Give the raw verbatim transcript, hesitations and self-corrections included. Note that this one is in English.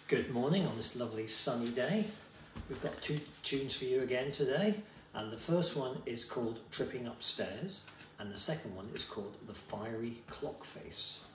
Good morning on this lovely sunny day. We've got two tunes for you again today, and the first one is called Tripping Upstairs and the second one is called The Fiery Clock Face.